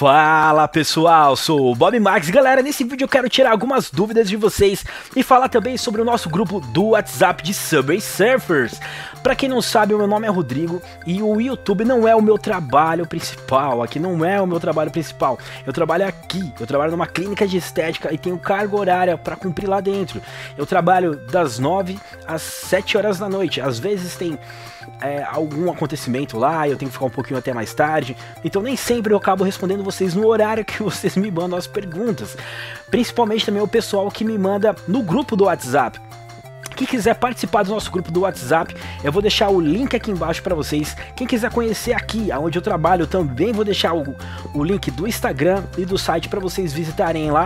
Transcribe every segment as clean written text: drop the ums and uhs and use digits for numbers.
Fala pessoal, sou o Bob Max. Galera, nesse vídeo eu quero tirar algumas dúvidas de vocês e falar também sobre o nosso grupo do WhatsApp de Subway Surfers. Pra quem não sabe, o meu nome é Rodrigo e o YouTube não é o meu trabalho principal. Aqui não é o meu trabalho principal. Eu trabalho aqui, eu trabalho numa clínica de estética e tenho carga horária pra cumprir lá dentro. Eu trabalho das 9 às 7 horas da noite. Às vezes tem algum acontecimento lá, eu tenho que ficar um pouquinho até mais tarde. Então nem sempre eu acabo respondendo vocês no horário que vocês me mandam as perguntas. Principalmente também o pessoal que me manda no grupo do WhatsApp. Quem quiser participar do nosso grupo do WhatsApp, eu vou deixar o link aqui embaixo para vocês. Quem quiser conhecer aqui, onde eu trabalho, eu também vou deixar o link do Instagram e do site para vocês visitarem lá.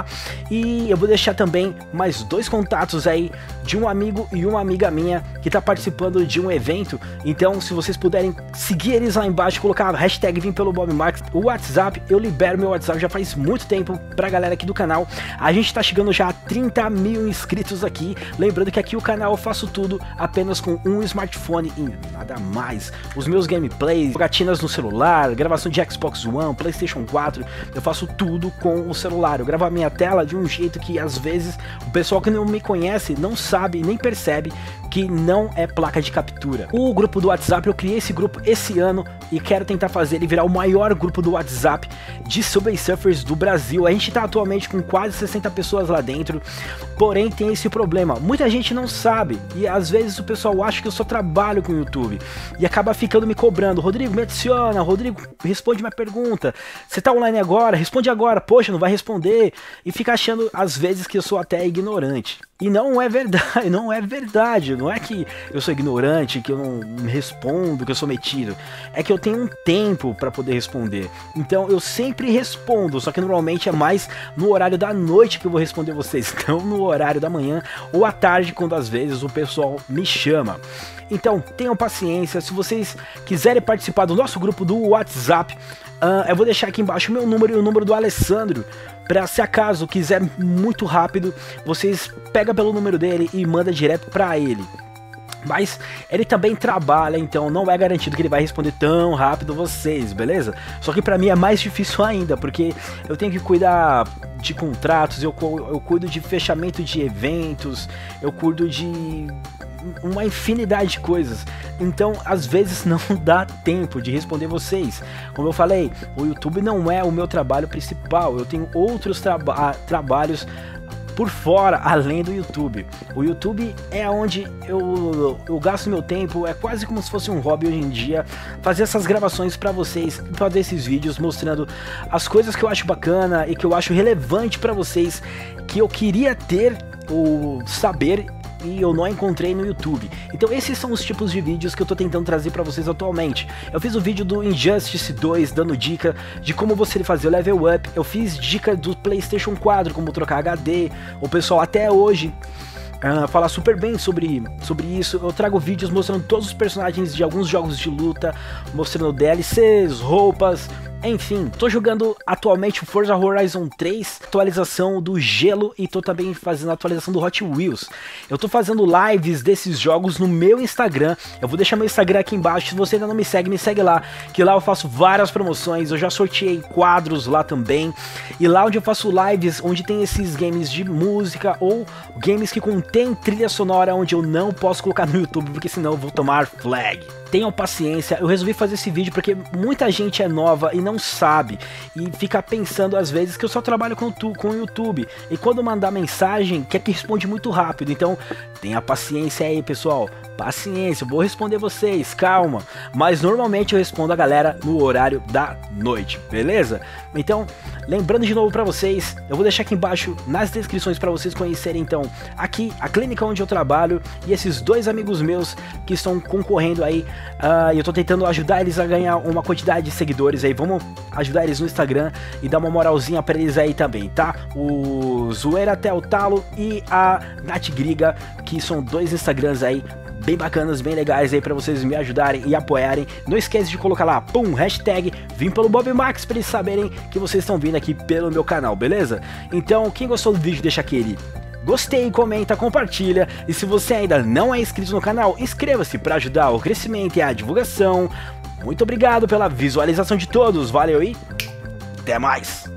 E eu vou deixar também mais dois contatos aí de um amigo e uma amiga minha que está participando de um evento. Então, se vocês puderem seguir eles lá embaixo, colocar a hashtag Vim pelo Bob Max, o WhatsApp, eu libero meu WhatsApp já faz muito tempo pra galera aqui do canal. A gente tá chegando já a 30 mil inscritos aqui. Lembrando que aqui o canal eu faço tudo apenas com um smartphone e nada mais. Os meus gameplays, jogatinas no celular, gravação de Xbox One, PlayStation 4, eu faço tudo com o celular. Eu gravo a minha tela de um jeito que às vezes o pessoal que não me conhece não sabe, nem percebe que não é placa de captura. O grupo do WhatsApp, eu criei esse grupo esse ano e quero tentar fazer ele virar o maior grupo do WhatsApp de Subway Surfers do Brasil. A gente tá atualmente com quase 60 pessoas lá dentro, porém tem esse problema, muita gente não sabe e às vezes o pessoal acha que eu só trabalho com o YouTube e acaba ficando me cobrando: Rodrigo, me adiciona, Rodrigo, responde minha pergunta, você tá online agora, responde agora, poxa, não vai responder, e fica achando às vezes que eu sou até ignorante. E não é verdade, não é verdade, não é que eu sou ignorante, que eu não respondo, que eu sou metido. É que eu tenho um tempo para poder responder. Então eu sempre respondo, só que normalmente é mais no horário da noite que eu vou responder vocês, não no horário da manhã ou à tarde, quando às vezes o pessoal me chama. Então tenham paciência, se vocês quiserem participar do nosso grupo do WhatsApp, eu vou deixar aqui embaixo o meu número e o número do Alessandro, para se acaso quiser muito rápido, vocês pegam pelo número dele e manda direto para ele. Mas ele também trabalha, então não é garantido que ele vai responder tão rápido vocês, beleza? Só que pra mim é mais difícil ainda, porque eu tenho que cuidar de contratos, eu cuido de fechamento de eventos, eu cuido de uma infinidade de coisas. Então às vezes não dá tempo de responder vocês. Como eu falei, o YouTube não é o meu trabalho principal, eu tenho outros trabalhos por fora, além do YouTube. O YouTube é onde eu gasto meu tempo, é quase como se fosse um hobby hoje em dia, fazer essas gravações pra vocês, fazer esses vídeos mostrando as coisas que eu acho bacana e que eu acho relevante pra vocês, que eu queria ter o saber e eu não encontrei no YouTube. Então esses são os tipos de vídeos que eu tô tentando trazer pra vocês atualmente. Eu fiz o vídeo do Injustice 2 dando dica de como você fazer o level up. Eu fiz dica do PlayStation 4, como trocar HD. O pessoal até hoje fala super bem sobre isso. Eu trago vídeos mostrando todos os personagens de alguns jogos de luta, mostrando DLCs, roupas, enfim. Tô jogando atualmente o Forza Horizon 3, atualização do Gelo, e tô também fazendo a atualização do Hot Wheels. Eu tô fazendo lives desses jogos no meu Instagram, eu vou deixar meu Instagram aqui embaixo. Se você ainda não me segue lá, que lá eu faço várias promoções, eu já sorteei quadros lá também, e lá onde eu faço lives, onde tem esses games de música, ou games que contém trilha sonora, onde eu não posso colocar no YouTube, porque senão eu vou tomar flag. Tenham paciência, eu resolvi fazer esse vídeo porque muita gente é nova e não sabe, e fica pensando às vezes que eu só trabalho com o YouTube, e quando mandar mensagem quer que responde muito rápido. Então tenha paciência aí, pessoal, paciência, eu vou responder vocês, calma, mas normalmente eu respondo a galera no horário da noite, beleza? Então, lembrando de novo pra vocês, eu vou deixar aqui embaixo nas descrições pra vocês conhecerem então aqui a clínica onde eu trabalho e esses dois amigos meus que estão concorrendo aí. Eu tô tentando ajudar eles a ganhar uma quantidade de seguidores aí. Vamos ajudar eles no Instagram e dar uma moralzinha pra eles aí também, tá? O Zoeira até o Talo e a Nath Griga, que são dois Instagrams aí bem bacanas, bem legais aí pra vocês me ajudarem e apoiarem. Não esquece de colocar lá, pum, hashtag Vim pelo Bob Max, pra eles saberem que vocês estão vindo aqui pelo meu canal, beleza? Então, quem gostou do vídeo, deixa aquele gostei, comenta, compartilha, e se você ainda não é inscrito no canal, inscreva-se para ajudar o crescimento e a divulgação. Muito obrigado pela visualização de todos, valeu e Até mais!